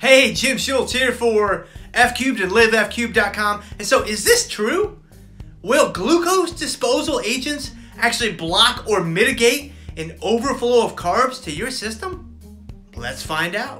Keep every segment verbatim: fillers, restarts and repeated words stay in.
Hey, Jim Schultz here for F cubed and live F cubed dot com. And so, is this true? Will glucose disposal agents actually block or mitigate an overflow of carbs to your system? Let's find out.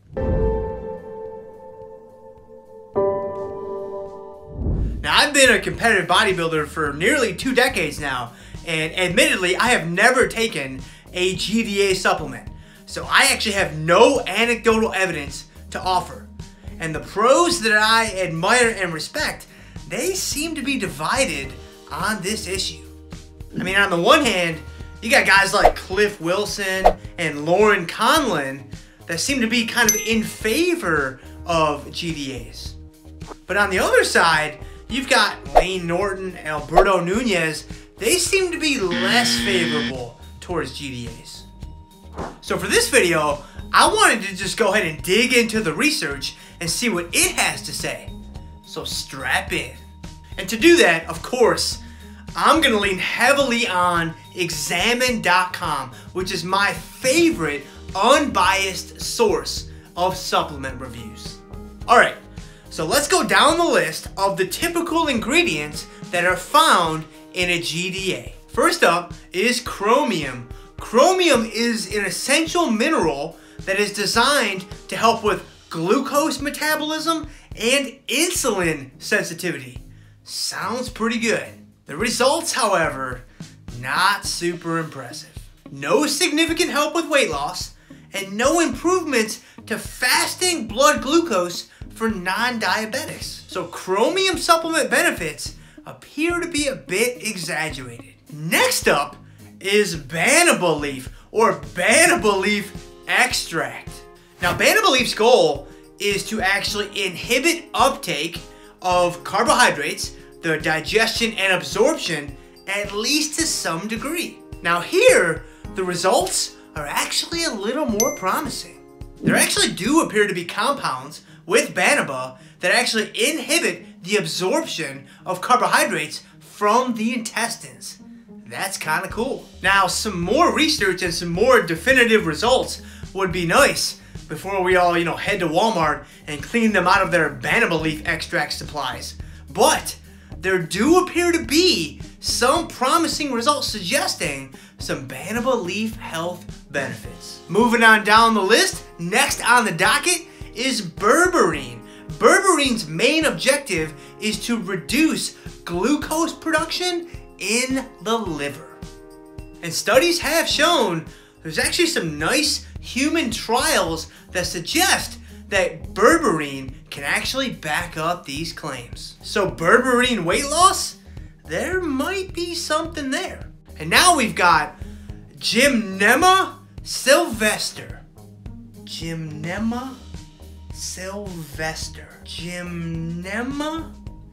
Now, I've been a competitive bodybuilder for nearly two decades now, and admittedly, I have never taken a G D A supplement. So I actually have no anecdotal evidence to offer. And the pros that I admire and respect, they seem to be divided on this issue. I mean, on the one hand, you got guys like Cliff Wilson and Lauren Conlon that seem to be kind of in favor of G D As. But on the other side, you've got Lane Norton and Alberto Nunez. They seem to be less favorable towards G D As. So for this video, I wanted to just go ahead and dig into the research and see what it has to say. So strap in. And to do that, of course, I'm gonna lean heavily on examine dot com, which is my favorite unbiased source of supplement reviews. All right, so let's go down the list of the typical ingredients that are found in a G D A. First up is chromium. Chromium is an essential mineral that is designed to help with glucose metabolism and insulin sensitivity. Sounds pretty good. The results, however, not super impressive. No significant help with weight loss and no improvements to fasting blood glucose for non-diabetics. So chromium supplement benefits appear to be a bit exaggerated. Next up is Banaba Leaf or Banaba Leaf extract. Now, Banaba Leaf's goal is to actually inhibit uptake of carbohydrates, their digestion and absorption, at least to some degree. Now here, the results are actually a little more promising. There actually do appear to be compounds with Banaba that actually inhibit the absorption of carbohydrates from the intestines. That's kind of cool. Now, some more research and some more definitive results would be nice before we all, you know, head to Walmart and clean them out of their Banaba Leaf extract supplies. But there do appear to be some promising results suggesting some Banaba Leaf health benefits. Moving on down the list, next on the docket is Berberine. Berberine's main objective is to reduce glucose production in the liver. And studies have shown there's actually some nice human trials that suggest that Berberine can actually back up these claims. So Berberine weight loss, there might be something there. And now we've got Gymnema sylvestre. Gymnema sylvestre. Gymnema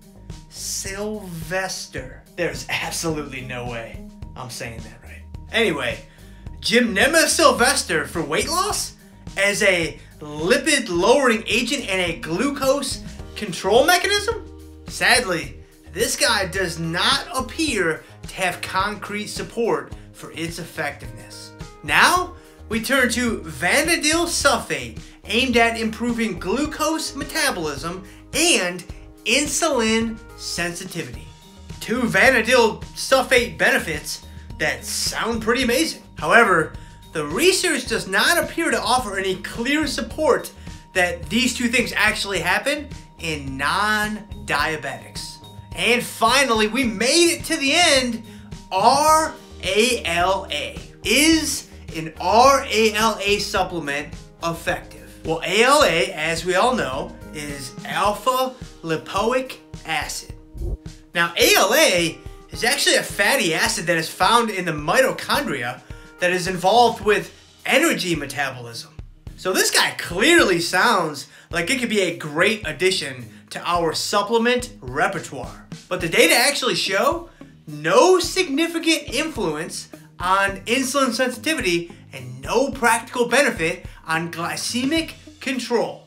sylvestre. There's absolutely no way I'm saying that right. Anyway, Gymnema sylvestre for weight loss as a lipid lowering agent and a glucose control mechanism? Sadly, this guy does not appear to have concrete support for its effectiveness. Now, we turn to Vanadyl Sulfate, aimed at improving glucose metabolism and insulin sensitivity. Two Vanadyl Sulfate benefits that sound pretty amazing. However, the research does not appear to offer any clear support that these two things actually happen in non-diabetics. And finally, we made it to the end, R A L A. Is an R A L A supplement effective? Well, A L A, as we all know, is alpha lipoic acid. Now, A L A is actually a fatty acid that is found in the mitochondria that is involved with energy metabolism. So this guy clearly sounds like it could be a great addition to our supplement repertoire. But the data actually show no significant influence on insulin sensitivity and no practical benefit on glycemic control.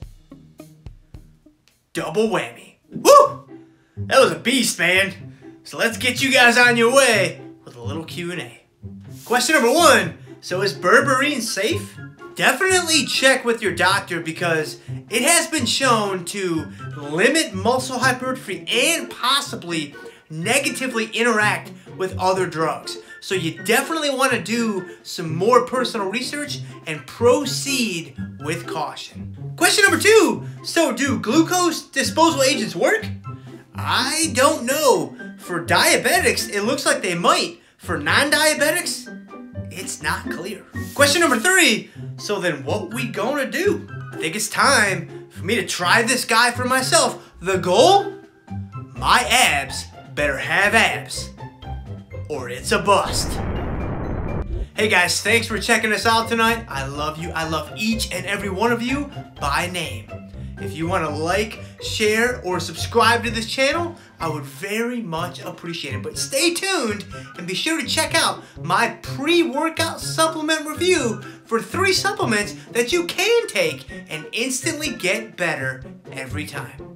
Double whammy. Woo! That was a beast, man. So let's get you guys on your way with a little Q and A. Question number one, so is Berberine safe? definitely check with your doctor because it has been shown to limit muscle hypertrophy and possibly negatively interact with other drugs. So you definitely want to do some more personal research and proceed with caution. Question number two, so do glucose disposal agents work? I don't know. For diabetics, it looks like they might. For non-diabetics, it's not clear. Question number three, so then what we gonna do? I think it's time for me to try this guy for myself. The goal? My abs better have abs, or it's a bust. Hey guys, thanks for checking us out tonight. I love you. I love each and every one of you by name. If you want to like, share, or subscribe to this channel, I would very much appreciate it. But stay tuned and be sure to check out my pre-workout supplement review for three supplements that you can take and instantly get better every time.